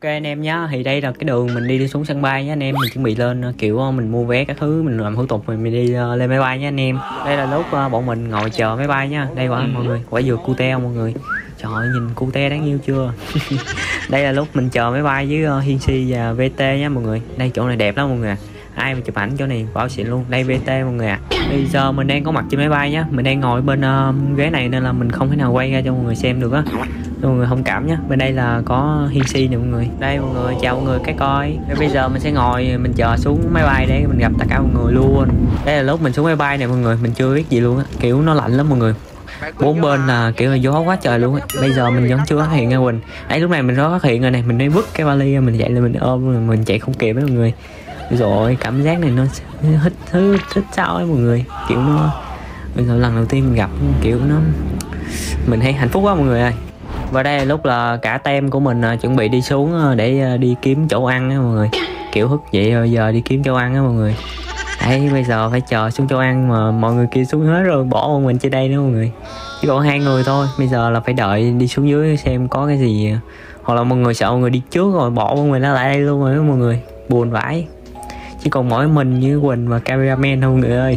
anh em nhá, thì đây là cái đường mình đi xuống sân bay nhá anh em. Mình chuẩn bị lên kiểu mình mua vé các thứ, mình làm thủ tục mình đi lên máy bay nhá anh em. Đây là lúc bọn mình ngồi chờ máy bay nhá. Đây quả mọi người, quả dừa cute mọi người. Trời ơi nhìn cute đáng yêu chưa. Đây là lúc mình chờ máy bay với Hiên Si và VT nhá mọi người. Đây chỗ này đẹp lắm mọi người. Ai mà chụp ảnh chỗ này bảo xịn luôn. Đây VT mọi người ạ. Bây giờ mình đang có mặt trên máy bay nhá. Mình đang ngồi bên ghế này nên là mình không thể nào quay ra cho mọi người xem được á. Mọi người thông cảm nhé. Bên đây là có Hiên Si nè mọi người. Đây mọi người, chào mọi người cái coi. Bây giờ mình sẽ ngồi mình chờ xuống máy bay để mình gặp tất cả mọi người luôn. Đây là lúc mình xuống máy bay này mọi người, mình chưa biết gì luôn á. Kiểu nó lạnh lắm mọi người. Bốn bên là kiểu là gió quá trời luôn á. Bây giờ mình vẫn chưa phát hiện ra Quỳnh. Đấy lúc này mình có phát hiện rồi này, mình mới vứt cái vali mình chạy lên mình ôm rồi mình chạy không kịp đó mọi người. Rồi cảm giác này nó thích sao ấy mọi người. Kiểu nó bây giờ lần đầu tiên mình gặp kiểu nó mình thấy hạnh phúc quá mọi người ơi. Và đây là lúc là cả team của mình chuẩn bị đi xuống để đi kiếm chỗ ăn á mọi người. Kiểu thức dậy rồi giờ đi kiếm chỗ ăn á mọi người. Đấy bây giờ phải chờ xuống chỗ ăn mà mọi người kia xuống hết rồi, bỏ bọn mình trên đây nữa mọi người. Chỉ còn 2 người thôi. Bây giờ là phải đợi đi xuống dưới xem có cái gì. Hoặc là mọi người sợ mọi người đi trước rồi bỏ bọn mình lại đây luôn rồi đó mọi người. Buồn vãi. Chỉ còn mỗi mình với Quỳnh và cameraman thôi mọi người ơi.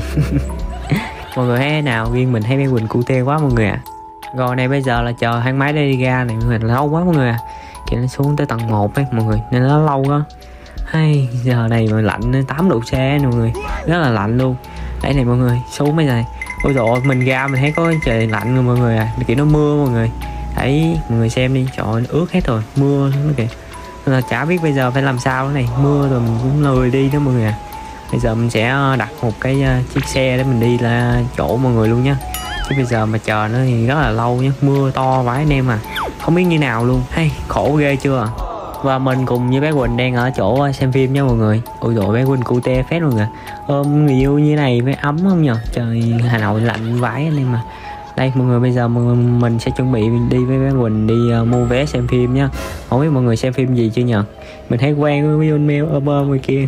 Mọi người thấy thế nào? Riêng mình thấy mấy Quỳnh cute quá mọi người ạ. Rồi này bây giờ là chờ thang máy để đi ra này mọi người, lâu quá mọi người à. Kiểu nó xuống tới tầng 1 ấy mọi người nên nó lâu quá. Hay giờ này mà lạnh 8 độ C nè mọi người, rất là lạnh luôn. Đấy này mọi người, xuống bây giờ. Ôi dồi ôi, mình ra mình thấy có trời lạnh rồi mọi người à, kiểu nó mưa mọi người. Đấy mọi người xem đi, trời ơi nó ướt hết rồi, mưa nó kìa. Nên là chả biết bây giờ phải làm sao này, mưa rồi mình cũng lười đi đó mọi người à. Bây giờ mình sẽ đặt một cái chiếc xe để mình đi là chỗ mọi người luôn nhá. Chứ bây giờ mà chờ nó thì rất là lâu nhé, mưa to vãi anh em à, không biết như nào luôn. Hay khổ ghê chưa. Và mình cùng với bé Quỳnh đang ở chỗ xem phim nha mọi người. Ôi dồi bé Quỳnh cute phết luôn kìa. Ôm người yêu như này với ấm không nhờ. Trời Hà Nội lạnh vãi anh em à. Đây mọi người, bây giờ mình sẽ chuẩn bị đi với bé Quỳnh đi mua vé xem phim nha. Không biết mọi người xem phim gì chưa nhờ. Mình thấy quen với Mail ôm người kia.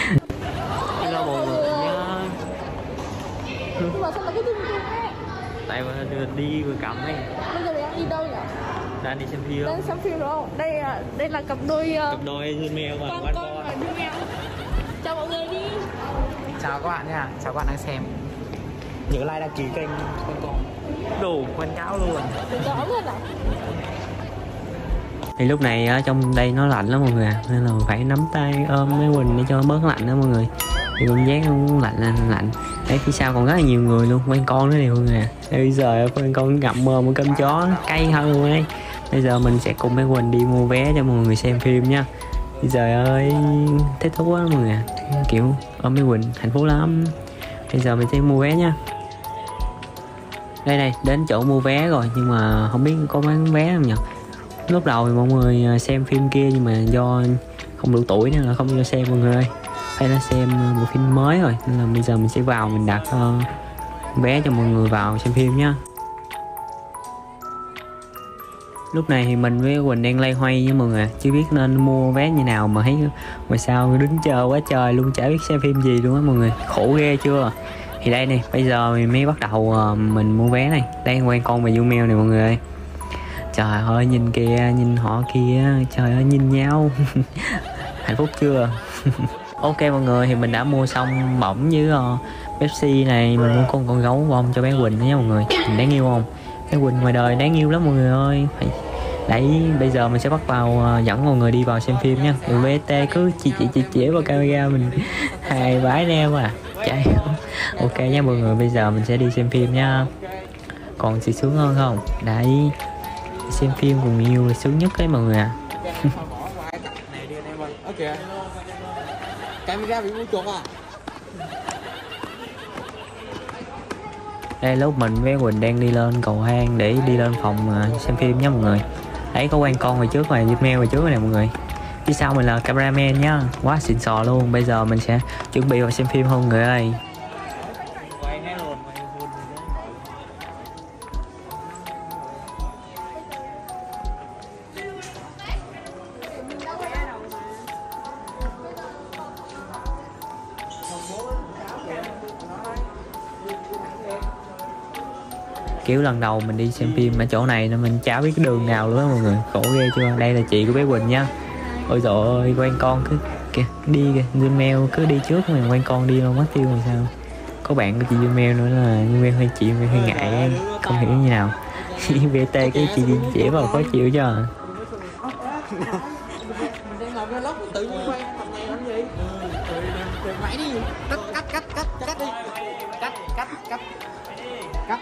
Tại đi vừa cầm ấy. Bây giờ đang đi đâu nhỉ? Đang đi xem phim. Đang xem phim đúng không? Đây là cặp đôi Mail và con Mail. Chào mọi người đi. Chào các bạn nha, chào các bạn đang xem. Nhớ like đăng ký kênh con. Đủ quảng cáo luôn. Rõ luôn à? Thì lúc này ở trong đây nó lạnh lắm mọi người à, nên là phải nắm tay ôm mấy Quỳnh để cho bớt lạnh đó mọi người. Thì cảm giác nó lạnh. Đấy phía sau còn rất là nhiều người luôn, quen con nữa này mọi người à. Bây giờ quen con ngậm mồm một cơm chó cay hơn luôn ấy. Bây giờ mình sẽ cùng mấy Quỳnh đi mua vé cho mọi người xem phim nha. Bây giờ ơi thích thú quá mọi người à. Kiểu ôm mấy Quỳnh hạnh phúc lắm. Bây giờ mình sẽ mua vé nha. Đây này, đến chỗ mua vé rồi nhưng mà không biết có bán vé không nhỉ. Lúc đầu thì mọi người xem phim kia nhưng mà do không đủ tuổi nên là không cho xem mọi người ơi. Hay là xem một phim mới rồi nên là bây giờ mình sẽ vào mình đặt vé cho mọi người vào xem phim nhá. Lúc này thì mình với Quỳnh đang loay hoay với mọi người, chưa biết nên mua vé như nào mà thấy ngoài sao đứng chờ quá trời luôn, chả biết xem phim gì luôn á mọi người, khổ ghê chưa. Thì đây này, bây giờ mình mới bắt đầu mình mua vé này, đang quen con và Du Mèo này mọi người ơi. Trời ơi nhìn kìa, nhìn họ kia, trời ơi nhìn nhau. Hạnh phúc chưa. Ok mọi người, thì mình đã mua xong bỏng với Pepsi này, mình mua con gấu bông cho bé Quỳnh nha mọi người. Mình đáng yêu không? Bé Quỳnh ngoài đời đáng yêu lắm mọi người ơi. Đấy, bây giờ mình sẽ bắt vào dẫn mọi người đi vào xem phim nha. VT cứ chỉ vào camera mình hài vãi neo à. Chạy. Ok nha mọi người, bây giờ mình sẽ đi xem phim nha. Còn gì sướng hơn không? Đấy, xem phim cùng yêu là sướng nhất đấy mọi người à. Camera bị mua chuột à. Đây lúc mình với Quỳnh đang đi lên cầu thang để đi lên phòng xem phim nhé mọi người. Đấy có quen con ngoài trước rồi, Mail ngoài trước này mọi người. Phía sau mình là cameraman nhá, quá xịn sò luôn. Bây giờ mình sẽ chuẩn bị vào xem phim không người ơi. Kiểu lần đầu mình đi xem phim ở chỗ này nên mình chả biết cái đường nào nữa mọi người, khổ ghê chưa. Đây là chị của bé Quỳnh nha. Ôi dồi ôi, quen con cứ kìa, đi kìa, Gmail cứ đi trước mà quen con đi đâu mất tiêu làm sao. Có bạn của chị Gmail nữa là Gmail hơi chị hơi ngại, không hiểu như nào. VT cái chị chỉ vào khó chịu cho. Mình đang làm vlog tự nhiên quay tập này làm gì? Mãi đi. Cắt đi. Cắt.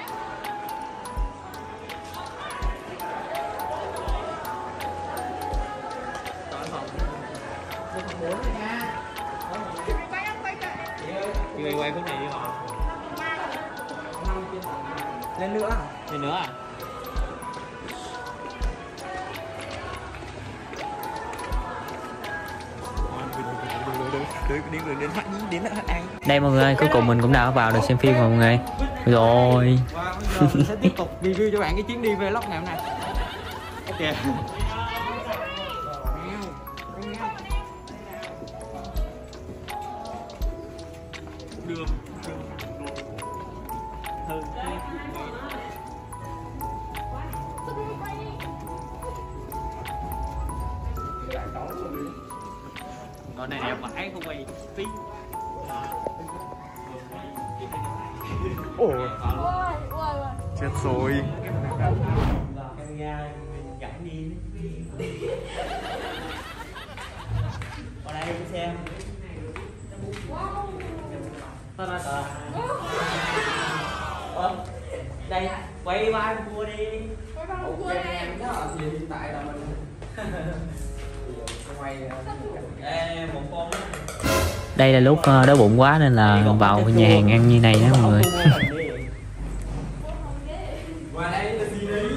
Chị quay cái này đi họ. Lên nữa à? Lên nữa à? Đây mọi người, cuối cùng mình cũng đã vào được xem phim rồi mọi người. Rồi. Mình sẽ tiếp tục review cho bạn cái chuyến đi vlog ngày hôm nay. Ok. Con này đẹp vãi không quay tí. Ồ, Ôi. chết rồi. Camera dẫn đi. Ở đây xem. Đây quay ba cua đi. Hiện tại là mình quay đây là lúc đói bụng quá nên là vào nhà hàng ăn như này đó mọi người. qua đây là gì đấy?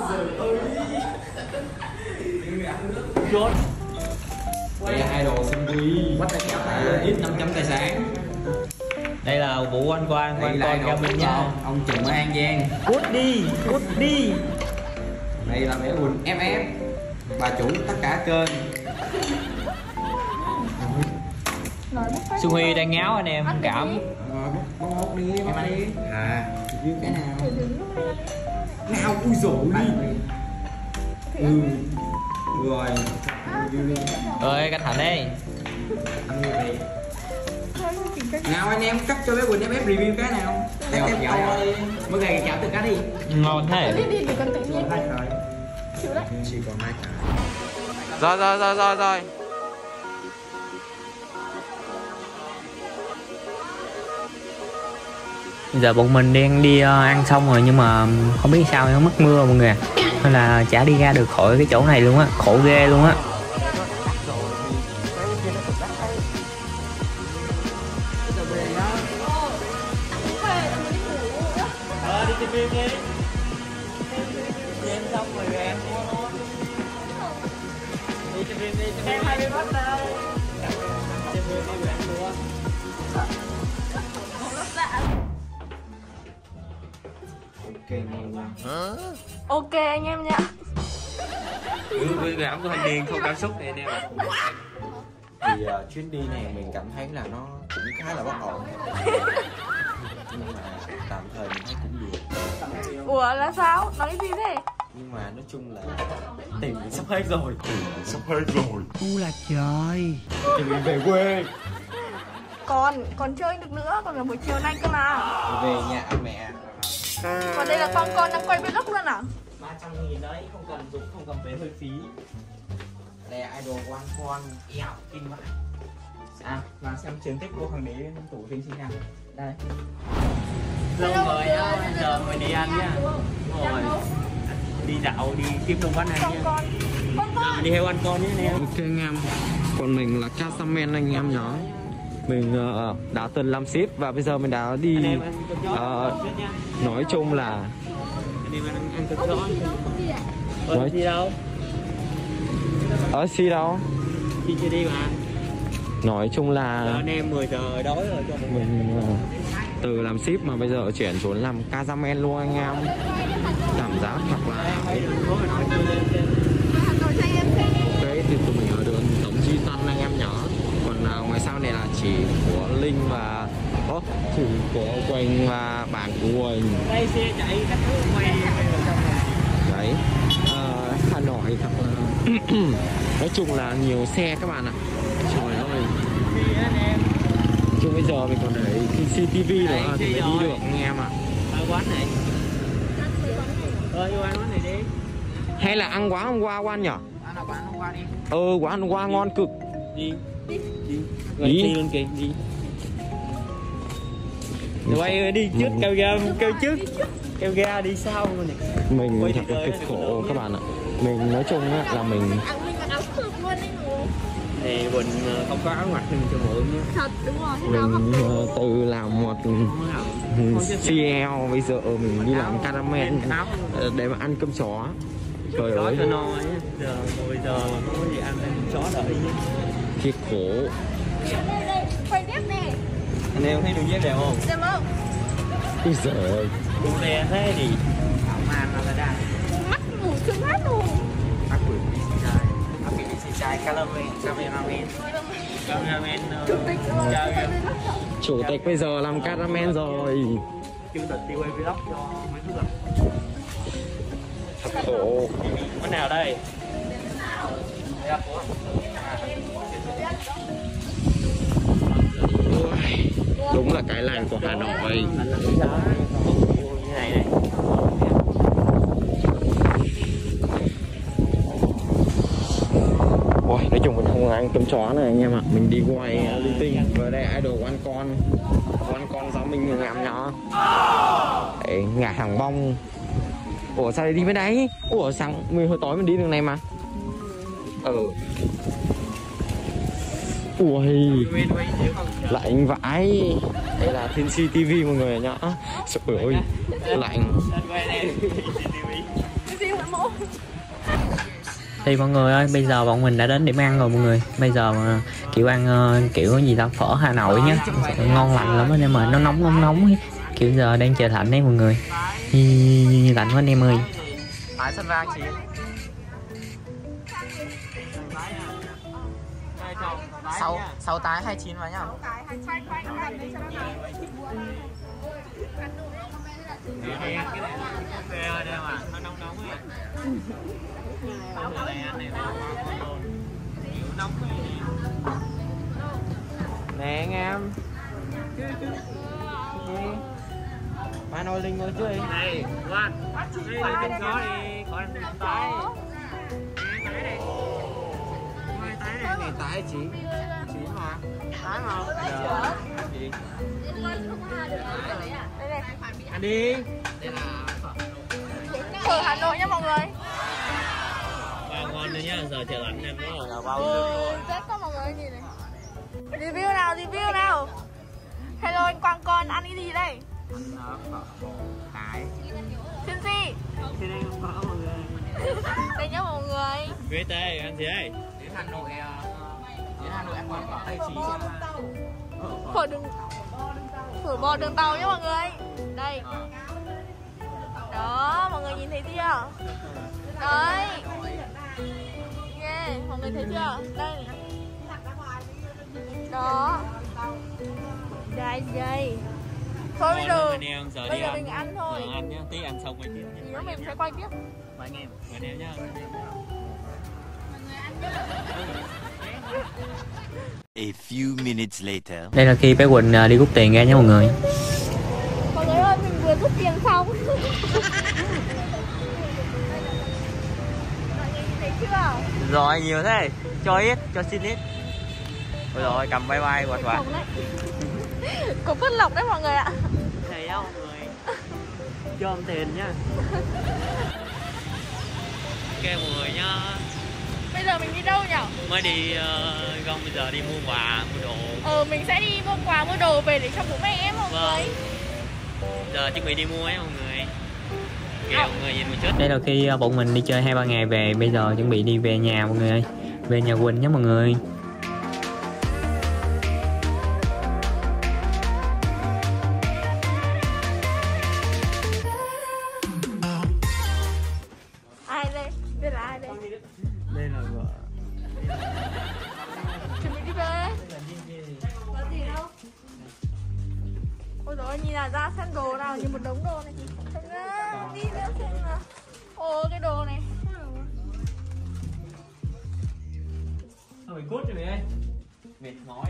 Đây là idol sinh viên. Ít 500 tài sản. Đây là vụ anh quan cho mình nha. Ông Trùm ở An Giang. Cút đi. Đây là bé Quỳnh FF, bà chủ tất cả kênh. Xuân Huy đang ngáo anh em cảm. Bóc đi, bóc đi. À, review cái nào? Nào, ui dồi. Rồi. Rồi canh Thành đi. Nào anh em cắt cho bé Quỳnh FF review cái nào? Em to đi. Mới gầy chạm từ cá đi. Ngon thế. Đi để con tự nhiên. Chịu đấy. Chỉ còn 2 cái. Rồi. Giờ bọn mình đang đi ăn xong rồi nhưng mà không biết sao nó mất mưa mọi người, nên là chả đi ra được khỏi cái chỗ này luôn á, khổ ghê luôn á. Đi xem phim đi. Xem xong rồi về em mua thôi. Đi xem phim đi. Em hay bị mất đâu. Xem phim đi bạn mua. Ok anh em nha. Vui cảm của thanh niên không cảm xúc này anh em. Thì chuyến đi này mình cảm thấy là nó cũng khá là bất ổn. Nhưng mà tạm thời mình thấy cũng được. Ủa là sao? Nói gì thế? Nhưng mà nói chung là tiền mình sắp hết rồi. U là trời. Thì mình về quê. Còn chơi được nữa, còn là buổi chiều nay cơ mà. Về nhà mẹ. Còn đây là con đang quay vlog luôn à? 300.000 đấy, không cần dụng, không cần vé hơi phí. Đây là idol con eo kinh quá. Sao? Mà xem chiến tích của hoàng đế tủ phim sinh nào. Đây. Lâu rồi á, giờ mới đi ăn nhá. Rồi. Đi dạo, đi kiếm đông quán ăn nhá. Đi theo ăn con nhé anh em. Ok anh em. Còn mình là Casamen anh em nhớ. Mình đã từng làm ship và bây giờ mình đã đi nói chung là Anh em ăn cực rõ. Nói Đi đâu? ở si đâu? Đi chưa đi mà. Nói chung là Giờ anh em 10 giờ đói rồi cho mình từ làm ship mà bây giờ chuyển xuống làm Casamen luôn anh em. Cảm giác thật là đấy thì tụi mình ở đường Tống Duy Tân anh em nhớ. Còn ngoài sau này là chỉ của Linh và chỉ của Quỳnh và bạn của Quỳnh. đây xe chạy các thứ quay ở trong này. Đấy Hà Nội thật là Nói chung là nhiều xe các bạn ạ. Trời ơi. Chứ bây giờ mình còn để CCTV nữa thì mới đi được anh em ạ. Quán này. Vô ăn quán này đi. Hay là ăn quán hôm qua quán nhở? Ăn ở quán hôm qua đi. Quán hôm qua ngon cực. Đi. Đi luôn kìa, đi. Quay đi trước, kêu trước. Kêu ga đi sau luôn này. Mình thật là cực khổ các bạn ạ. Mình nói chung là mình còn áo phượng luôn đấy ngủ. Thì Quỳnh không có áo mặc nên mình cho mượn nhé. Thật đúng rồi. mình tự làm một CL, bây giờ mình đi làm caramel để mà ăn cơm chó. Trời ơi. Cho no nhé. Giờ 10 giờ mà không có gì ăn nên chó đợi nhé. Thiệt khổ. Đây, quay dép nè. Anh em thấy đường dép đẹp không? Đẹp không? Ôi giời ơi. Cô đe thế thì ảo man là ra. Mắt ngủ sưng hết luôn. Ác quỷ đi xì chai. Ác quỷ đi xì chai, cameraman. Chủ tịch rồi. Chủ tịch bây giờ làm caramel rồi. Chủ tịch đi quay vlog cho mấy đứa gặp. Thật khổ. Bên nào đây? Đúng là cái làng của Hà Nội. Như này này. Ôi, nói chung mình không ăn cơm chó này anh em ạ. Mình đi quay linh tinh. Vừa đây idol quan con giáo mình người ngạm nhỏ. Đấy, ngả hàng bông. Ủa sao lại đi bên đấy? Ủa sáng mình hồi tối mình đi đường này mà. Ui, lạnh vãi. Đây là Thiên Si TV mọi người nhá. Trời ơi, lạnh. Thì mọi người ơi, bây giờ bọn mình đã đến điểm ăn rồi mọi người. Bây giờ kiểu ăn kiểu gì ta, phở Hà Nội nhá, ngon lành lắm anh em ơi, nó nóng kiểu giờ đang trời lạnh đấy mọi người. Lạnh quá anh em ơi. Phải sân vang chị. Sáu tái 29 vào nhá. Nè anh em. Ba nồi linh ngồi chơi. Này, Loan. Đây là con chó đi, con tái. Này tái chị. Chín mà. Tái mà. Gì? Ăn đi. Đây là Phở Hà Nội nha mọi người. Và ngon đấy nhá, giờ trời lạnh em nó là bao Rất có mọi người nhìn này. Review nào. Hello anh Quang con ăn cái gì đây? Cái. Xin gì? Thì đây không có mọi người. Đây nhá mọi người. VT ăn gì đây? Đến Hà Nội ăn quán phở Tây Chí xem. Phở bò đường tàu nhá mọi người. Đây. Đó, mọi người nhìn thấy chưa? Đấy. Nghe, mọi người thấy chưa? Đây này. Đó. Đây. Thôi bây giờ mình ăn thôi. Ăn nhá, tí ăn xong rồi tiếp. Nữa mình sẽ quay tiếp. Mời anh em, mời anh em nhá. A few minutes later. Đây là khi bé Quỳnh đi rút tiền ra nha mọi người. Mọi người ơi, mình vừa rút tiền xong. Mọi người nhìn thấy chưa? Rồi nhiều thế, cho ít, cho xin ít. Rồi cầm bye bye quạt. Có phất lộc đấy mọi người ạ. Thầy đâu mọi người. Cho ông tiền nhá. Ok mọi người nhá. Bây giờ mình đi đâu nhỉ? Mới đi Gông bây giờ đi mua quà, mua đồ. Mình sẽ đi mua quà, mua đồ về để cho bố mẹ em mọi người. Giờ chuẩn bị đi mua ấy mọi người. Ok mọi người nhìn một chút. Đây là khi bọn mình đi chơi 2-3 ngày về, bây giờ chuẩn bị đi về nhà mọi người ơi. Về nhà Quỳnh nhé mọi người. Ai đây? Đây là ai đây? Đây là vợ. Chuẩn bị đi về. Có gì đâu. Ôi dồi ôi, nhìn là ra xem đồ nào, nhìn một đống đồ này. Đi nữa xem nào. Ồ, cái đồ này. bị cút rồi mày ơi. Mệt mỏi.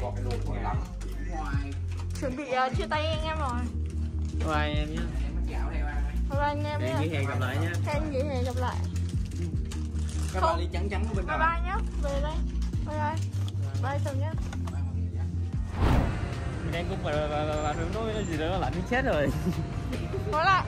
Chuẩn bị chia tay anh em rồi. Bye em nhé. Bye anh em nhé. Nghỉ hè gặp lại nhé. Hẹn nghỉ hè gặp lại. Các bạn đi trắng trắng của bên Bye bye nhé. Về đây. Bye bye. Bye chồng nhé. Mình đang cũng bà nói gì đó lạnh đến chết rồi. Nói lại.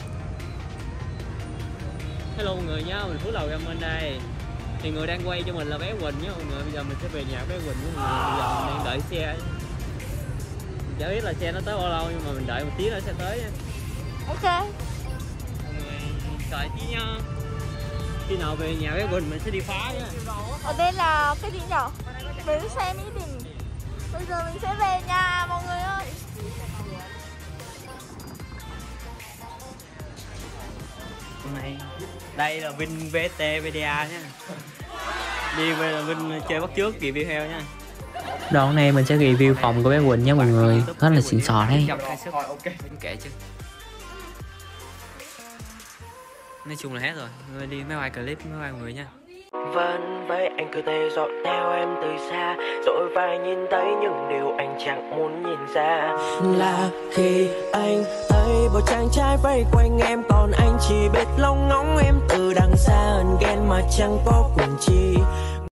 Hello mọi người nhá, mình Phú Lầu Gaming đây. Thì người đang quay cho mình là bé Quỳnh nhá mọi người. Bây giờ mình sẽ về nhà bé Quỳnh với mọi người. Bây giờ mình đang đợi xe. Mình chả biết là xe nó tới bao lâu nhưng mà mình đợi một tí nữa sẽ tới nha. Ok. Mọi người đợi tí nha. Khi nào về nhà bé Quỳnh mình sẽ đi phá nhá. Ở đây là cái gì nhở? Bến xe Mỹ Đình. Bây giờ mình sẽ về nhà mọi người ơi. Hôm nay đây là Vin VT VDA nha. Đi về là Vin chơi bắt trước review theo nha. Đoạn này mình sẽ review phòng của bé Quỳnh nha mọi người. Rất là xịn sò đấy. Kệ chứ. Nói chung là hết rồi. Người đi máy bay clip máy bay mọi người nha. Vẫn vậy anh cứ thế dõi theo em từ xa, rồi phải nhìn thấy những điều anh chẳng muốn nhìn ra. Là khi anh thấy một chàng trai vây quanh em, còn anh chỉ biết lóng ngóng em từ đằng xa, hờn ghen mà chẳng có quyền chi.